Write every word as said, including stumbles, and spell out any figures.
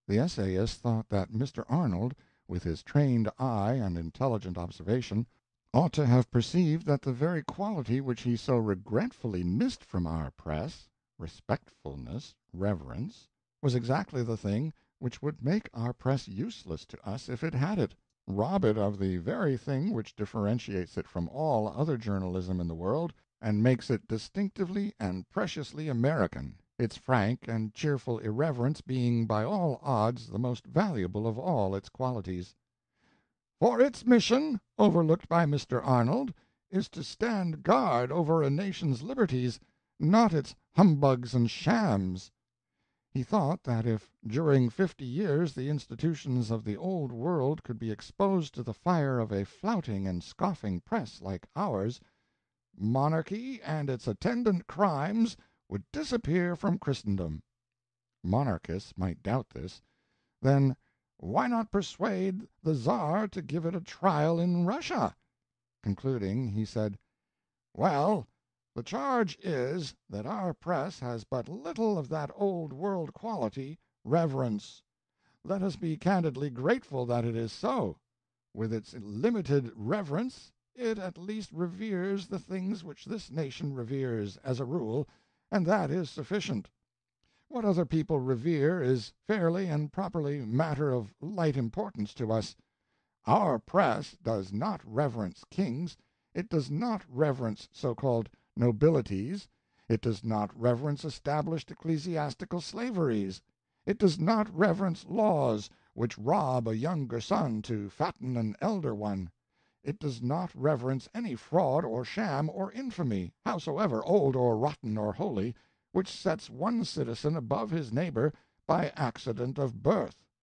The essayist thought that Mister Arnold, with his trained eye and intelligent observation, ought to have perceived that the very quality which he so regretfully missed from our press, respectfulness, reverence, was exactly the thing which would make our press useless to us if it had it, rob it of the very thing which differentiates it from all other journalism in the world, and makes it distinctively and preciously American, its frank and cheerful irreverence being by all odds the most valuable of all its qualities. For its mission, overlooked by Mister Arnold, is to stand guard over a nation's liberties, not its humbugs and shams. He thought that if during fifty years the institutions of the Old World could be exposed to the fire of a flouting and scoffing press like ours, monarchy and its attendant crimes would disappear from Christendom. Monarchists might doubt this. Then why not persuade the Czar to give it a trial in Russia? Concluding, he said, "Well, the charge is that our press has but little of that old world quality, reverence. Let us be candidly grateful that it is so. With its limited reverence it at least reveres the things which this nation reveres, as a rule, and that is sufficient. What other people revere is fairly and properly matter of light importance to us. Our press does not reverence kings, it does not reverence so-called nobilities, it does not reverence established ecclesiastical slaveries, it does not reverence laws which rob a younger son to fatten an elder one, it does not reverence any fraud or sham or infamy, howsoever old or rotten or holy, which sets one citizen above his neighbor by accident of birth.